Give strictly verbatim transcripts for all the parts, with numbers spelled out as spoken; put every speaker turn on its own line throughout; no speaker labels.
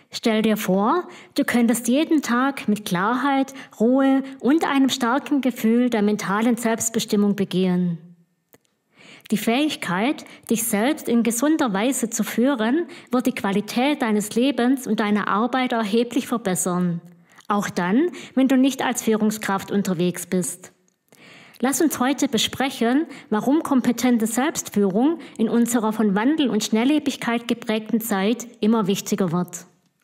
Stell dir vor, du könntest jeden Tag mit Klarheit, Ruhe und einem starken Gefühl der mentalen Selbstbestimmung begehen. Die Fähigkeit, dich selbst in gesunder Weise zu führen, wird die Qualität deines Lebens und deiner Arbeit erheblich verbessern. Auch dann, wenn du nicht als Führungskraft unterwegs bist. Lass uns heute besprechen, warum kompetente Selbstführung in unserer von Wandel und Schnelllebigkeit geprägten Zeit immer wichtiger wird.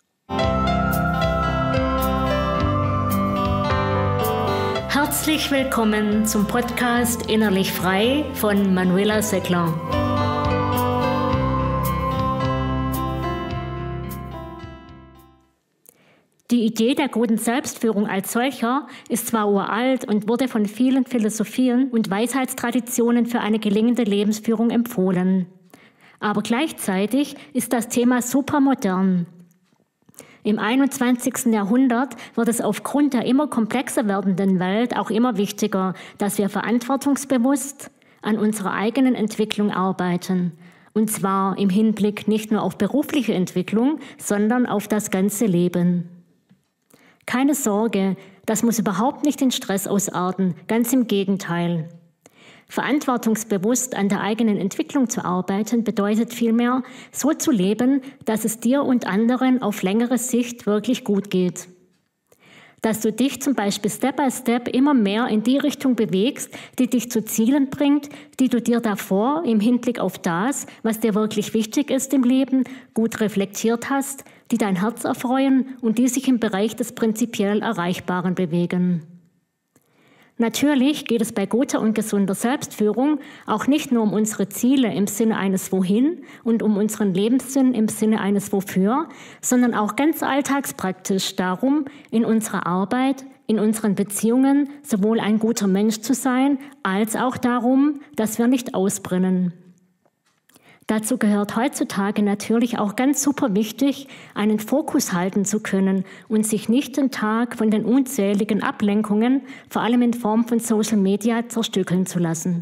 Herzlich willkommen zum Podcast Innerlich Frei von Manuela Seckler. Die Idee der guten Selbstführung als solcher ist zwar uralt und wurde von vielen Philosophien und Weisheitstraditionen für eine gelingende Lebensführung empfohlen. Aber gleichzeitig ist das Thema supermodern. Im einundzwanzigsten Jahrhundert wird es aufgrund der immer komplexer werdenden Welt auch immer wichtiger, dass wir verantwortungsbewusst an unserer eigenen Entwicklung arbeiten. Und zwar im Hinblick nicht nur auf berufliche Entwicklung, sondern auf das ganze Leben. Keine Sorge, das muss überhaupt nicht in Stress ausarten, ganz im Gegenteil. Verantwortungsbewusst an der eigenen Entwicklung zu arbeiten, bedeutet vielmehr, so zu leben, dass es dir und anderen auf längere Sicht wirklich gut geht. Dass du dich zum Beispiel Step by Step immer mehr in die Richtung bewegst, die dich zu Zielen bringt, die du dir davor im Hinblick auf das, was dir wirklich wichtig ist im Leben, gut reflektiert hast, die dein Herz erfreuen und die sich im Bereich des prinzipiell Erreichbaren bewegen. Natürlich geht es bei guter und gesunder Selbstführung auch nicht nur um unsere Ziele im Sinne eines Wohin und um unseren Lebenssinn im Sinne eines Wofür, sondern auch ganz alltagspraktisch darum, in unserer Arbeit, in unseren Beziehungen sowohl ein guter Mensch zu sein, als auch darum, dass wir nicht ausbrennen. Dazu gehört heutzutage natürlich auch ganz super wichtig, einen Fokus halten zu können und sich nicht den Tag von den unzähligen Ablenkungen, vor allem in Form von Social Media, zerstückeln zu lassen.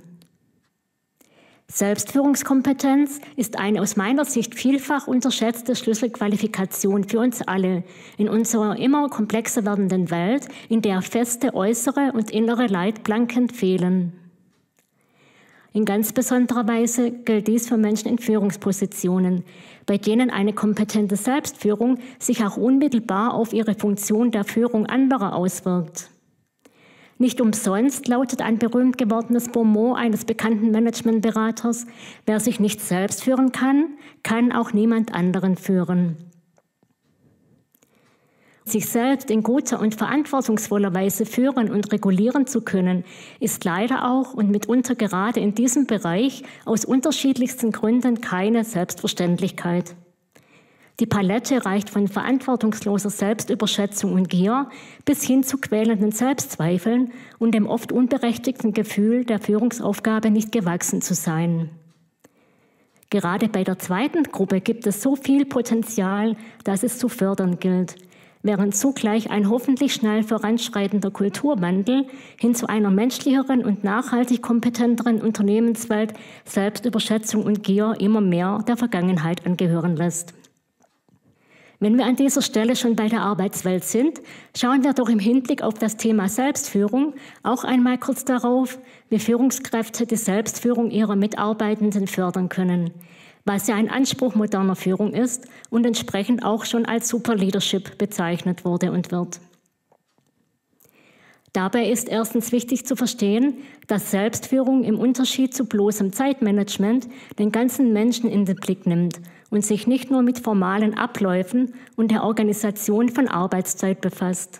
Selbstführungskompetenz ist eine aus meiner Sicht vielfach unterschätzte Schlüsselqualifikation für uns alle in unserer immer komplexer werdenden Welt, in der feste äußere und innere Leitplanken fehlen. In ganz besonderer Weise gilt dies für Menschen in Führungspositionen, bei denen eine kompetente Selbstführung sich auch unmittelbar auf ihre Funktion der Führung anderer auswirkt. Nicht umsonst lautet ein berühmt gewordenes Bonmot eines bekannten Managementberaters: Wer sich nicht selbst führen kann, kann auch niemand anderen führen. Sich selbst in guter und verantwortungsvoller Weise führen und regulieren zu können, ist leider auch und mitunter gerade in diesem Bereich aus unterschiedlichsten Gründen keine Selbstverständlichkeit. Die Palette reicht von verantwortungsloser Selbstüberschätzung und Gier bis hin zu quälenden Selbstzweifeln und dem oft unberechtigten Gefühl, der Führungsaufgabe nicht gewachsen zu sein. Gerade bei der zweiten Gruppe gibt es so viel Potenzial, dass es zu fördern gilt, während zugleich ein hoffentlich schnell voranschreitender Kulturwandel hin zu einer menschlicheren und nachhaltig kompetenteren Unternehmenswelt Selbstüberschätzung und Gier immer mehr der Vergangenheit angehören lässt. Wenn wir an dieser Stelle schon bei der Arbeitswelt sind, schauen wir doch im Hinblick auf das Thema Selbstführung auch einmal kurz darauf, wie Führungskräfte die Selbstführung ihrer Mitarbeitenden fördern können, was ja ein Anspruch moderner Führung ist und entsprechend auch schon als Superleadership bezeichnet wurde und wird. Dabei ist erstens wichtig zu verstehen, dass Selbstführung im Unterschied zu bloßem Zeitmanagement den ganzen Menschen in den Blick nimmt und sich nicht nur mit formalen Abläufen und der Organisation von Arbeitszeit befasst.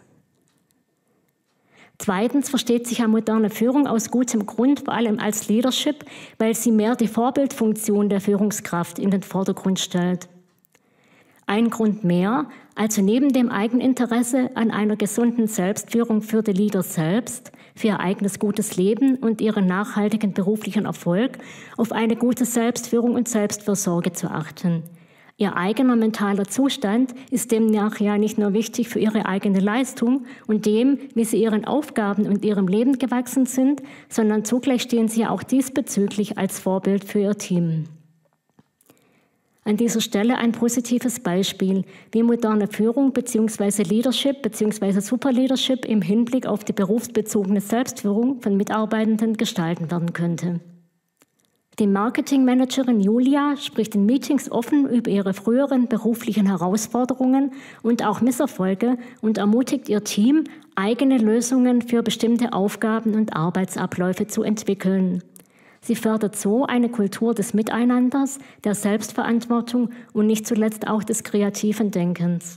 Zweitens versteht sich ja moderne Führung aus gutem Grund vor allem als Leadership, weil sie mehr die Vorbildfunktion der Führungskraft in den Vordergrund stellt. Ein Grund mehr, also neben dem Eigeninteresse an einer gesunden Selbstführung für die Leader selbst, für ihr eigenes gutes Leben und ihren nachhaltigen beruflichen Erfolg, auf eine gute Selbstführung und Selbstfürsorge zu achten. Ihr eigener mentaler Zustand ist demnach ja nicht nur wichtig für ihre eigene Leistung und dem, wie sie ihren Aufgaben und ihrem Leben gewachsen sind, sondern zugleich stehen sie ja auch diesbezüglich als Vorbild für ihr Team. An dieser Stelle ein positives Beispiel, wie moderne Führung bzw. Leadership bzw. Superleadership im Hinblick auf die berufsbezogene Selbstführung von Mitarbeitenden gestalten werden könnte. Die Marketingmanagerin Julia spricht in Meetings offen über ihre früheren beruflichen Herausforderungen und auch Misserfolge und ermutigt ihr Team, eigene Lösungen für bestimmte Aufgaben und Arbeitsabläufe zu entwickeln. Sie fördert so eine Kultur des Miteinanders, der Selbstverantwortung und nicht zuletzt auch des kreativen Denkens.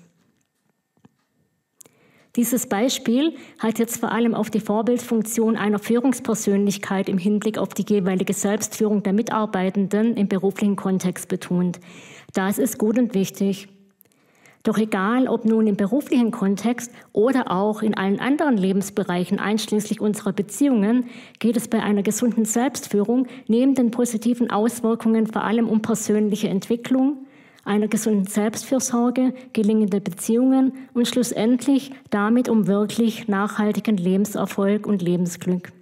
Dieses Beispiel hat jetzt vor allem auf die Vorbildfunktion einer Führungspersönlichkeit im Hinblick auf die jeweilige Selbstführung der Mitarbeitenden im beruflichen Kontext betont. Das ist gut und wichtig. Doch egal, ob nun im beruflichen Kontext oder auch in allen anderen Lebensbereichen einschließlich unserer Beziehungen, geht es bei einer gesunden Selbstführung neben den positiven Auswirkungen vor allem um persönliche Entwicklung, einer gesunden Selbstfürsorge, gelingende Beziehungen und schlussendlich damit um wirklich nachhaltigen Lebenserfolg und Lebensglück.